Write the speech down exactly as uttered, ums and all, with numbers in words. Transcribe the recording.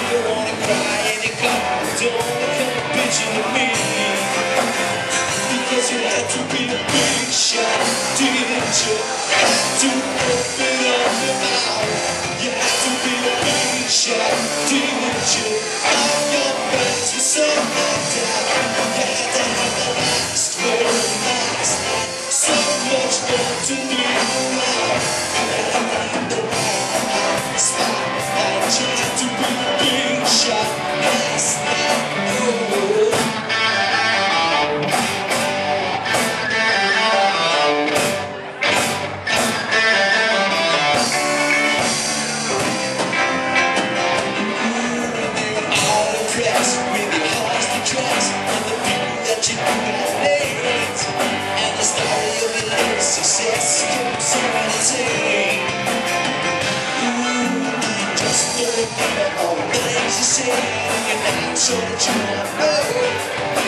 you wanna cry and you come, don't wanna come bitching to me. Because you had to be a big shot, didn't you? Had to open up your mouth. You had to be a big shot, didn't you? All your friends were so knocked out. You had to have the last word last. So much more to be around. You had to find the right spot. You had to be a big shot last night. Oh. With your hearts to trust and the people that you do not hate, and the story of your little success keeps on saying, ooh, just don't remember all the things you say, and you're not sure that you won't know.